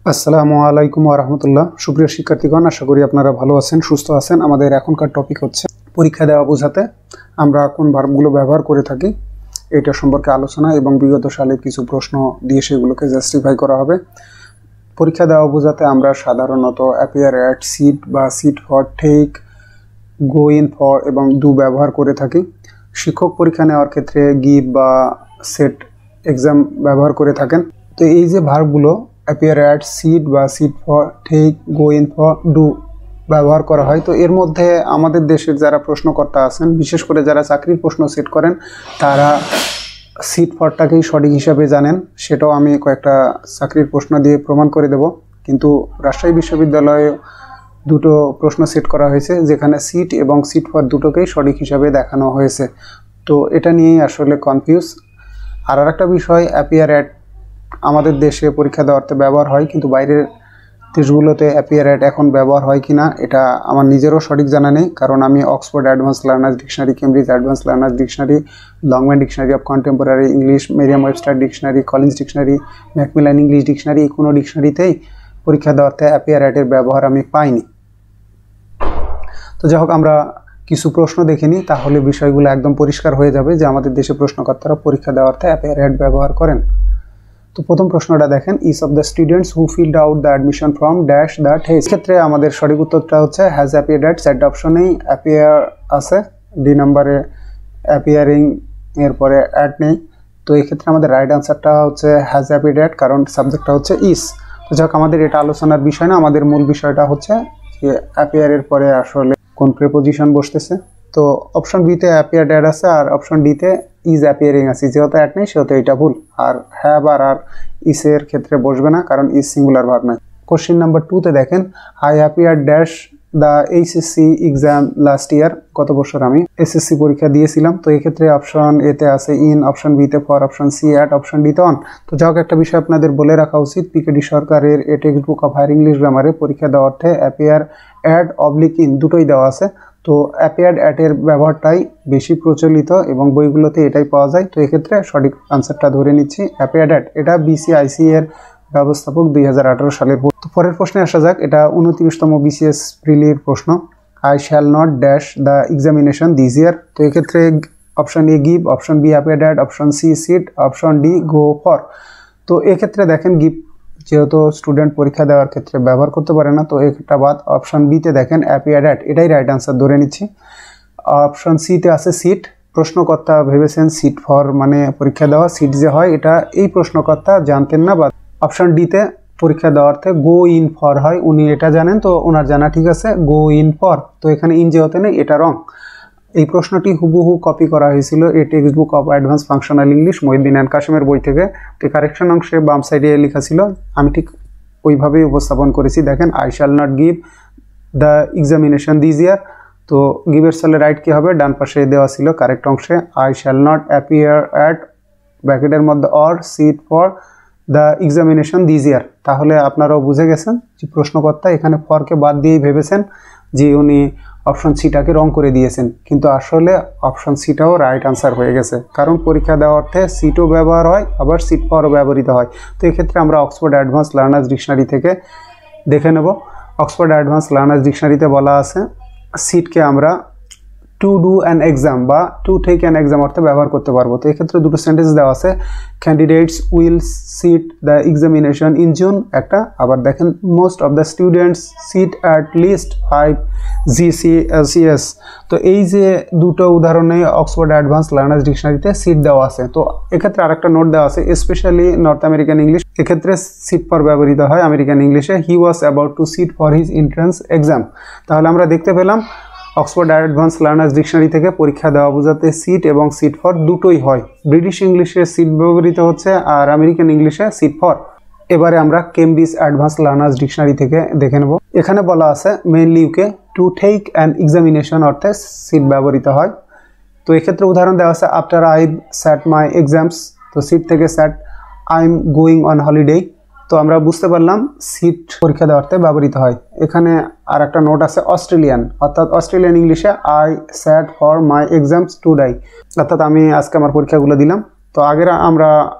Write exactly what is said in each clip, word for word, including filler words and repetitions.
আসসালামু আলাইকুম ওয়া রাহমাতুল্লাহ। সুপ্রিয় শিক্ষার্থীগণ, আশা করি আপনারা ভালো আছেন, সুস্থ আছেন। আমাদের এখনকার টপিক হচ্ছে পরীক্ষা দেওয়া বোঝাতে আমরা কোন ভার্বগুলো ব্যবহার করে থাকি এটা সম্পর্কে আলোচনা এবং বিগত সালে কিছু প্রশ্ন দিয়ে সেগুলোকে জাস্টিফাই করা হবে। পরীক্ষা দেওয়া বোঝাতে আমরা সাধারণত অ্যাপিয়ার অ্যাট, সিট বা sit for, take, go in for এবং ডু ব্যবহার করে থাকি। শিক্ষক পরীক্ষা নেওয়ার ক্ষেত্রে গিভ বা সেট এক্সাম ব্যবহার করে থাকেন। তো এই যে ভার্বগুলো অ্যাপিয়ার অ্যাট, সিট বা sit for, take, go in for, do ব্যবহার করা হয়। তো এর মধ্যে আমাদের দেশের যারা প্রশ্নকর্তা আছেন, বিশেষ করে যারা চাকরির প্রশ্ন সেট করেন, তারা সিট ফরটাকেই সঠিক হিসাবে জানেন। সেটাও আমি কয়েকটা চাকরির প্রশ্ন দিয়ে প্রমাণ করে দেব। কিন্তু রাজশাহী বিশ্ববিদ্যালয়ে দুটো প্রশ্ন সেট করা হয়েছে যেখানে সিট এবং সিট ফর দুটোকেই সঠিক হিসাবে দেখানো হয়েছে। তো এটা নিয়েই আসলে কনফিউজ। আর একটা বিষয়, অ্যাপিয়ার অ্যাট আমাদের দেশে পরীক্ষা দেওয়াতে ব্যবহার হয়, কিন্তু বাইরের দেশগুলোতে অ্যাপিয়ার অ্যাট এখন ব্যবহার হয় কি না এটা আমার নিজেরও সঠিক জানা নেই, কারণ আমি Oxford advance learner's dictionary, Cambridge advance learner's dictionary, Longman dictionary of contemporary English, Merriam Webster dictionary, Collins dictionary, Macmillan English dictionary, এই কোনো ডিকশনারিতেই পরীক্ষা দেওয়াতে অ্যাপিয়ার অ্যাটের ব্যবহার আমি পাইনি। তো যাই হোক, আমরা কিছু প্রশ্ন দেখে নিই, তাহলে বিষয়গুলো একদম পরিষ্কার হয়ে যাবে যে আমাদের দেশে প্রশ্নকর্তারা পরীক্ষা দেওয়াতে অ্যাপিয়ার অ্যাট ব্যবহার করেন। তো প্রথম প্রশ্নটা দেখেন, each of the students who filled out the admission form dash the test. ক্ষেত্রে আমাদের সঠিক উত্তরটা হচ্ছে হ্যাজ অ্যাপিয়ার্ড অ্যাট। চারটা অপশনেই অ্যাপিয়ার আছে, ডি নাম্বারে অ্যাপিয়ারিং এরপরে অ্যাড নেই। তো এই ক্ষেত্রে আমাদের রাইট আনসারটা হচ্ছে হ্যাজ অ্যাপিয়ার্ড অ্যাট, কারণ সাবজেক্টটা হচ্ছে ইস। তো যাক, আমাদের এটা আলোচনার বিষয় না, আমাদের মূল বিষয়টা হচ্ছে যে অ্যাপিয়ারের পরে আসলে কোন প্রিপোজিশন বসতেছে। তো অপশন বিতে অ্যাপিয়ার্ড অ্যাড আছে আর অপশন ডিতে ইজ অ্যাপিয়ারিং আছে। যেহেতু অ্যাড নেই সেহেতু এটা ভুল। আর হ্যাভ আর আর ইসের ক্ষেত্রে বসবে না, কারণ ইজ সিঙ্গুলার ভার্ব নয়। কোশ্চেন নাম্বার টুতে দেখেন, I appear dash the HSC exam last year. গত বছর আমি এসএসসি পরীক্ষা দিয়েছিলাম। তো এই ক্ষেত্রে অপশন এতে আছে ইন, অপশন বিতে for, option C at, option ডিতে অন। তো যাক, একটা বিষয় আপনাদের বলে রাখা উচিত, পিকেডি সরকারের a textbook of higher English গ্রামারে পরীক্ষা দেওয়ার অর্থে অ্যাপিয়ার অ্যাড অবলিক ইন দুটোই দেওয়া আছে। তো অ্যাপিয়ার্ড অ্যাটের ব্যবহারটাই বেশি প্রচলিত এবং বইগুলোতে এটাই পাওয়া যায়। তো এক্ষেত্রে সঠিক আনসারটা ধরে নিচ্ছি অ্যাপিয়ার্ড অ্যাট। এটা বিসিআইসি এর ব্যবস্থাপক দুই হাজার আঠারো সালের। তো পরের প্রশ্নে আসা যাক, এটা উনত্রিশতম বিসিএস প্রিলির প্রশ্ন। I shall not dash the examination this year. তো এক্ষেত্রে option A give, option B appeared at, option C sit, option D go for. তো এক্ষেত্রে দেখেন গিভ যেহেতু স্টুডেন্ট পরীক্ষা দেওয়ার ক্ষেত্রে ব্যবহার করতে পারে না, তো একটা বাদ। অপশন বিতে দেখেন অ্যাপিয়ার্ড অ্যাট, এটাই রাইট আনসার ধরে নিচ্ছি। অপশন সিতে আছে সিট। প্রশ্নকর্তা ভেবেছেন সিট ফর মানে পরীক্ষা দেওয়া, সিট যে হয় এটা এই প্রশ্নকর্তা জানতেন না। বা অপশন ডিতে পরীক্ষা দেওয়ার্থে গো ইন ফর হয়, উনি এটা জানেন, তো ওনার জানা ঠিক আছে গো ইন ফর। তো এখানে ইন যে হতে নেই, এটা রং। এই প্রশ্নটি হুবহু কপি করা হয়েছিল a textbook of advance functional English Mohiuddin and কাশিমের বই থেকে। তো কারেকশন অংশে বাম সাইডে লেখা ছিল, আমি ঠিক ওইভাবেই উপস্থাপন করেছি। দেখেন, I shall not give the examination this year. তো গিভের সালে রাইট কী হবে, ডান পাশে দেওয়া ছিল কারেক্ট অংশে I shall not appear at ব্র্যাকেটের মধ্যে or sit for the examination this year. তাহলে আপনারাও বুঝে গেছেন যে প্রশ্নকর্তা এখানে ফরকে বাদ দিয়েই ভেবেছেন যে উনি অপশন সিটাকে রং করে দিয়েছেন, কিন্তু আসলে অপশন সিটাও রাইট আনসার হয়ে গেছে, কারণ পরীক্ষা দেওয়ার অর্থে সিটও ব্যবহার হয়, আবার সিট ফরও ব্যবহৃত হয়। তো এক্ষেত্রে আমরা অক্সফোর্ড অ্যাডভান্স লার্নার্স ডিকশনারি থেকে দেখে নেব। অক্সফোর্ড অ্যাডভান্স লার্নার্স ডিকশনারিতে বলা আছে সিটকে আমরা টু ডু অ্যান এক্সাম বা টু টেক অ্যান এক্সাম অর্থে ব্যবহার করতে পারবো। তো এক্ষেত্রে দুটো সেন্টেন্স দেওয়া আছে, candidates will sit the examination in June একটা, আবার দেখেন most of the students sit at least five জিসিএলসিএস। তো এই যে দুটো উদাহরণে অক্সফোর্ড অ্যাডভান্স লার্নার্স ডিকশনারিতে সিট দেওয়া আছে। তো এক্ষেত্রে আরেকটা নোট দেওয়া আছে, স্পেশালি নর্থ আমেরিকান ইংলিশ, এক্ষেত্রে সিট ফর ব্যবহৃত হয় আমেরিকান ইংলিশে। He was about to sit for his entrance exam. তাহলে আমরা দেখতে পেলাম অক্সফোর্ড অ্যাডভান্স লার্নার্স ডিকশনারি থেকে পরীক্ষা দেওয়া বোঝাতে সিট এবং সিট ফর দুটোই হয়। ব্রিটিশ ইংলিশে সিট ব্যবহৃত হচ্ছে আর আমেরিকান ইংলিশে সিট ফর। এবারে আমরা কেমব্রিজ অ্যাডভান্স লার্নার্স ডিকশনারি থেকে দেখে নেব। এখানে বলা আছে mainly UK to take an examination অর্থে সিট ব্যবহৃত হয়। তো এক্ষেত্রে উদাহরণ দেওয়া আছে after I sat my exams. তো সিট থেকে sat I am going on holiday. তো আমরা বুঝতে পারলাম সিট পরীক্ষা দেওয়াতে ব্যবহৃত হয়। এখানে আর একটা নোট আছে অস্ট্রেলিয়ান, অর্থাৎ অস্ট্রেলিয়ান ইংলিশে I sat for my exams today, অর্থাৎ আমি আজকে আমার পরীক্ষাগুলো দিলাম। তো আগের আমরা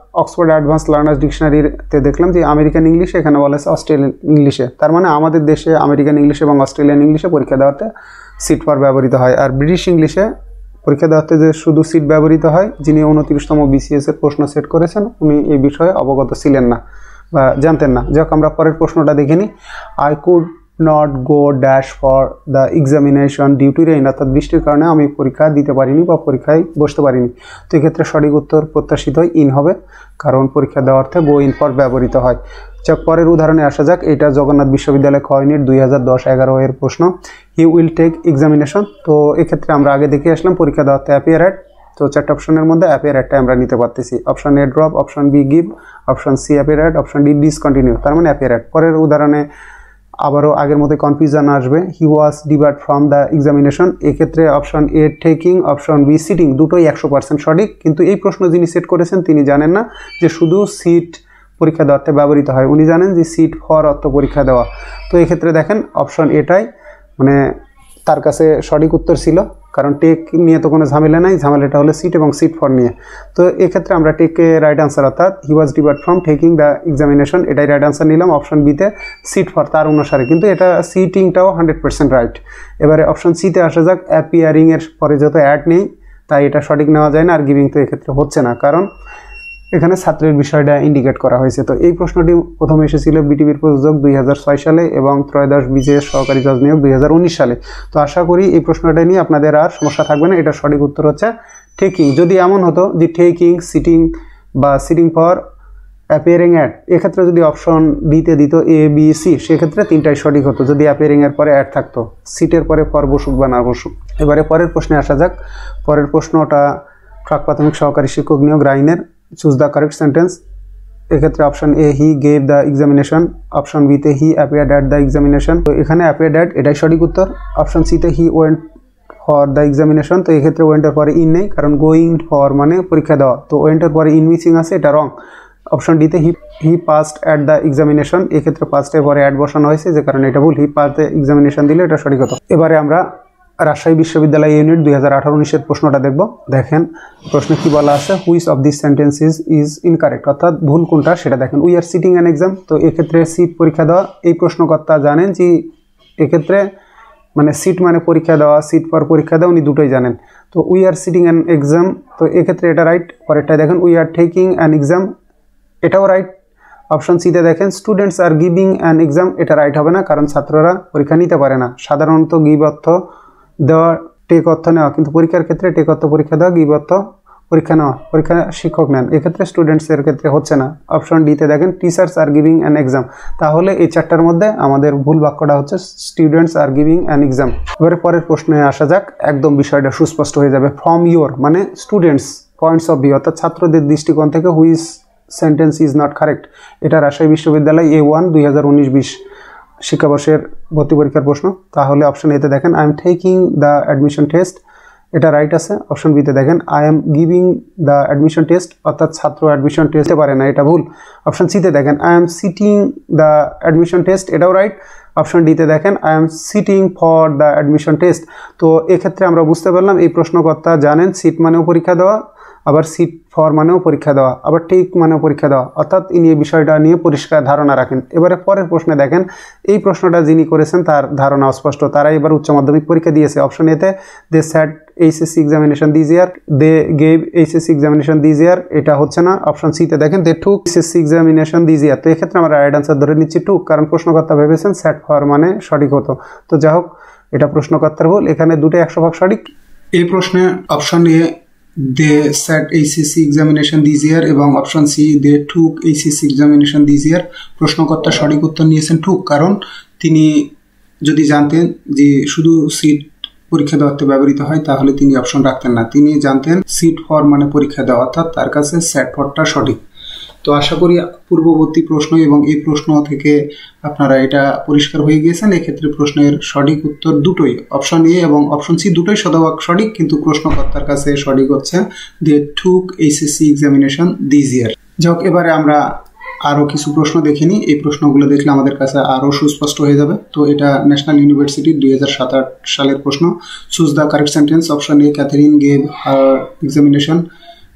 অক্সফোর্ড অ্যাডভান্স লার্নার্স ডিকশনারিতে দেখলাম যে আমেরিকান ইংলিশে, এখানে বলা আছে অস্ট্রেলিয়ান ইংলিশে। তার মানে আমাদের দেশে আমেরিকান ইংলিশ এবং অস্ট্রেলিয়ান ইংলিশে পরীক্ষা দেওয়াতে সিট ফর ব্যবহৃত হয়। আর ব্রিটিশ ইংলিশে পরীক্ষা দেওয়াতে যে শুধু সিট ব্যবহৃত হয়, যিনি উনত্রিশতম বিসিএস এর প্রশ্ন সেট করেছেন উনি এই বিষয়ে অবগত ছিলেন না বা জানতেন না। যাক, আমরা পরের প্রশ্নটা দেখে নিই। I could not go dash for the examination due to rain, অর্থাৎ বৃষ্টির কারণে আমি পরীক্ষা দিতে পারিনি বা পরীক্ষায় বসতে পারিনি। তো এক্ষেত্রে সঠিক উত্তর প্রত্যাশিত ইন হবে, কারণ পরীক্ষা দেওয়ার অর্থে গো ইন ফর ব্যবহৃত হয়। যাক, পরের উদাহরণে আসা যাক। এটা জগন্নাথ বিশ্ববিদ্যালয় খ ইউনিট দুই হাজার দশ এগারো এর প্রশ্ন। He will take examination. তো এক্ষেত্রে আমরা আগে দেখে আসলাম পরীক্ষা দেওয়ার অর্থে অ্যাপিয়ার অ্যাট। তো চারটে অপশনের মধ্যে অ্যাপিয়ার অ্যাটটা আমরা নিতে পারতেছি। Option A drop, option B give, option C appear at, option D discontinue. তার মানে অ্যাপিয়ার অ্যাট। পরের উদাহরণে আবারও আগের মতো কনফিউশন আসবে। He was debarred from the examination. এক্ষেত্রে option A taking, option B sitting, দুটোই একশো পার্সেন্ট সঠিক। কিন্তু এই প্রশ্ন যিনি সেট করেছেন তিনি জানেন না যে শুধু সিট পরীক্ষা দেওয়াতে ব্যবহৃত হয়, উনি জানেন যে সিট ফর অর্থ পরীক্ষা দেওয়া। তো এক্ষেত্রে দেখেন অপশন এটাই মানে তার কাছে সঠিক উত্তর ছিল, কারণ টেক নিয়ে তো কোনো ঝামেলা নাই, ঝামেলাটা হলো সিট এবং সিট ফর নিয়ে। তো এক্ষেত্রে আমরা টেকে রাইট আনসার, অর্থাৎ he was debarred from taking the examination, এটাই রাইট আনসার নিলাম। অপশন বিতে সিট ফর তার অনুসারে, কিন্তু এটা সিটিংটাও হান্ড্রেড পার্সেন্ট রাইট। এবারে অপশন সিতে আসা যাক। অ্যাপিয়ারিং এর পরে যত অ্যাড নেই তাই এটা সঠিক নেওয়া যায় না, আর গিভিং তো এক্ষেত্রে হচ্ছে না, কারণ এখানে ছাত্রের বিষয়টা ইন্ডিকেট করা হয়েছে। তো এই প্রশ্নটি প্রথমে এসেছিল বিটিভির প্রযোজক দুই হাজার ছয় সালে এবং ত্রয়োদশ বিজেএস সহকারী জজ নিয়োগ দুই হাজার উনিশ সালে। তো আশা করি এই প্রশ্নটা নিয়ে আপনাদের আর সমস্যা থাকবে না। এটার সঠিক উত্তর হচ্ছে টেকিং। যদি এমন হতো যে টেকিং, সিটিং বা সিটিং ফর অ্যাপিয়ারিং অ্যাড, এক্ষেত্রে যদি অপশন ডিতে দিত এ বি সি, সেক্ষেত্রে তিনটাই সঠিক হতো যদি অ্যাপিয়ারিং এর পরে অ্যাড থাকতো, সিটের পরে ফর বসুক বা না বসুক। এবারে পরের প্রশ্নে আসা যাক। পরের প্রশ্নটা প্রাক প্রাথমিক সহকারী শিক্ষক নিয়োগ রাইনের। Choose the correct sentence. এক্ষেত্রে option A he gave the examination, option বিতে he appeared at the examination. তো এখানে অ্যাপিয়ার্ড অ্যাট এটাই সঠিক উত্তর। অপশন সিতে he went for the examination. তো এক্ষেত্রে ওয়েন্টের পরে ইন নেই, কারণ গোয়িং ফর মানে পরীক্ষা দেওয়া, তো ওয়েন্টের পরে ইন মিসিং আছে, এটা রং। অপশন ডিতে he he passed at the examination, এক্ষেত্রে পাস্টের পরে অ্যাড বসানো হয়েছে, যে কারণে এটা ভুল। হি পাস দ্য এক্সামিনেশন দিলে এটা সঠিক হতো। এবারে আমরা রাজশাহী বিশ্ববিদ্যালয় ইউনিট দুই হাজার আঠারো উনিশের প্রশ্নটা দেখব। দেখেন প্রশ্নে কি বলা আছে, which of this sentences is incorrect, অর্থাৎ ভুল কোনটা সেটা দেখেন। We are sitting an exam. তো এক্ষেত্রে সিট পরীক্ষা দেওয়া, এই প্রশ্নকর্তা জানেন যে এক্ষেত্রে মানে সিট মানে পরীক্ষা দেওয়া, সিট ফর পরীক্ষা দেওয়া, উনি দুটোই জানেন। তো we are sitting an exam, তো এক্ষেত্রে এটা রাইট। পরেরটায় দেখেন we are taking an exam, এটাও রাইট। অপশন সিতে দেখেন students are giving an exam, এটা রাইট হবে না, কারণ ছাত্ররা পরীক্ষা নিতে পারে না। সাধারণত গিভ অর্থ দেওয়া, টেক অর্থ নেওয়া, কিন্তু পরীক্ষার ক্ষেত্রে টেক অর্থ পরীক্ষা দেওয়া, গিভ অর্থ পরীক্ষা নেওয়া, পরীক্ষা শিক্ষক নেন, এক্ষেত্রে স্টুডেন্টসের ক্ষেত্রে হচ্ছে না। অপশন ডিতে দেখেন teachers are giving an exam, তাহলে এই চারটার মধ্যে আমাদের ভুল বাক্যটা হচ্ছে students are giving an exam. এবারে পরের প্রশ্নে আসা যাক, একদম বিষয়টা সুস্পষ্ট হয়ে যাবে। ফ্রম ইউর মানে স্টুডেন্টস পয়েন্টস অফ ভিউ, অর্থাৎ ছাত্রদের দৃষ্টিকোণ থেকে which sentence is not correct. এটা রাজশাহী বিশ্ববিদ্যালয় এ ওয়ান দুই হাজার উনিশ বিশ শিক্ষাবর্ষের ভর্তি পরীক্ষার প্রশ্ন। তাহলে অপশন এতে দেখেন I am taking the admission test, এটা রাইট আছে। অপশন বিতে দেখেন I am giving the admission test, অর্থাৎ ছাত্র অ্যাডমিশন টেস্টে পারে না, এটা ভুল। অপশন সিতে দেখেন I am sitting the admission test, এটাও রাইট। অপশন ডিতে দেখেন I am sitting for the admission test. তো এক্ষেত্রে আমরা বুঝতে পারলাম এই প্রশ্নকর্তা জানেন সিট মানেও পরীক্ষা দেওয়া, আবার সিট ফর মানেও পরীক্ষা দেওয়া, আবার টেক মানেও পরীক্ষা দেওয়া, অর্থাৎ ইনি এই বিষয়টা নিয়ে পরিষ্কার ধারণা রাখেন। এবারে পরের প্রশ্নে দেখেন এই প্রশ্নটা যিনি করেছেন তার ধারণা অস্পষ্ট, তারা এবার উচ্চ মাধ্যমিক পরীক্ষা দিয়েছে। অপশন এতে they sat HSC examination this year, they gave HSC examination this year, এটা হচ্ছে না। অপশন সিতে দেখেন they took HSC examination this year, তো এক্ষেত্রে আমরা রাইট আনসার ধরে নিচ্ছি টুক, কারণ প্রশ্নকর্তা ভেবেছেন স্যাট ফর মানে সঠিক হতো। তো যাই হোক, এটা প্রশ্নকর্তার ভুল, এখানে দুটো একশো ভাগ সঠিক। এই প্রশ্নে option A they sat HSC examination this year এবং option C they took HSC examination this year. প্রশ্নকর্তা সঠিক উত্তর নিয়েছেন টুক, কারণ তিনি যদি জানতেন যে শুধু সিট পরীক্ষা দেওয়াতে ব্যবহৃত হয় তাহলে তিনি অপশন রাখতেন না, তিনি জানতেন সিট ফর মানে পরীক্ষা দেওয়া, অর্থাৎ তার কাছে স্যাট ফরটা সঠিক। তো আশা করি পূর্ববর্তী প্রশ্ন এবং এই প্রশ্ন থেকে আপনারা এটা পরিষ্কার হয়ে গিয়েছেন। এক্ষেত্রে প্রশ্নের সঠিক উত্তর দুটোই, অপশন এ এবং অপশন সি দুটোই শতভাগ সঠিক, কিন্তু প্রশ্নকর্তার কাছে সঠিক হচ্ছে they took HSC examination this year. যাই হোক, এবারে আমরা আরও কিছু প্রশ্ন দেখিনি, এই প্রশ্নগুলো দেখলে আমাদের কাছে আরও সুস্পষ্ট হয়ে যাবে। তো এটা ন্যাশনাল ইউনিভার্সিটির দুই হাজার সাত আট সালের প্রশ্ন। Choose the correct sentence. Option A Catherine gave her examination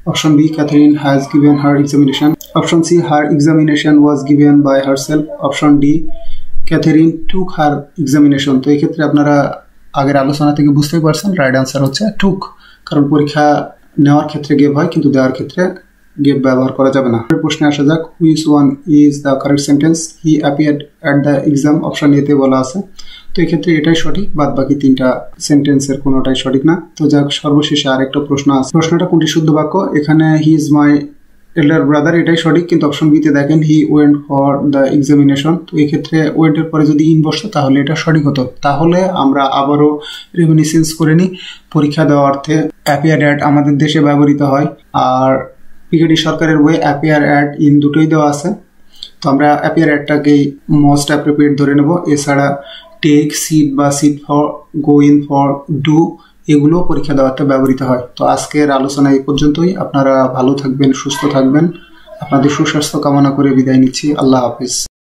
Option B, Catherine has given her examination. Option C, her examination was given by herself. Option D, Catherine took her examination. তো এই ক্ষেত্রে আপনারা আগের আলোচনা থেকে বুঝতেই পারছেন right answer হচ্ছে took, কারণ পরীক্ষা নেওয়ার ক্ষেত্রে গেভ হয় কিন্তু দেওয়ার ক্ষেত্রে গেভ ব্যবহার করা যাবে না। প্রশ্নে আসা যাক, which one is the correct sentence? He appeared at the exam. Option A তে বলা আছে, তো এই ক্ষেত্রে এটাই সঠিক, বাদ বাকি তিনটা সেন্টেন্সের কোনোটাই সঠিক না। তো যাক, সর্বশেষে আরেকটা প্রশ্ন আছে, প্রশ্নটা কোনটি শুদ্ধ বাক্য? এখানে he is my elder brother, এটাই সঠিক, কিন্তু অপশন বি তে দেখেন he went for the examination. তো এই ক্ষেত্রে ওয়েন্টের পরে যদি ইন বসতো তাহলে এটা সঠিক হতো। তাহলে আমরা আবারও রিমিনিসেন্স করে নিই, পরীক্ষা দেওয়ার অর্থে অ্যাপিয়ার অ্যাট আমাদের দেশে ব্যবহৃত হয়, আর পিকেডি সরকারের বইয়ে অ্যাপিয়ার অ্যাট ইন দুটোই দেওয়া আছে। তো আমরা অ্যাপিয়ার অ্যাটটাকেই মোস্ট অ্যাপ্রোপ্রিয়েট ধরে নেব। এছাড়া টেক, সিট বা sit for, go in for, do, এগুলো পরীক্ষা দেওয়াতে ব্যবহৃত হয়। তো আজকের আলোচনা এই পর্যন্তই। আপনারা ভালো থাকবেন, সুস্থ থাকবেন, আপনাদের সুস্বাস্থ্য কামনা করে বিদায় নিচ্ছি। আল্লাহ হাফিজ।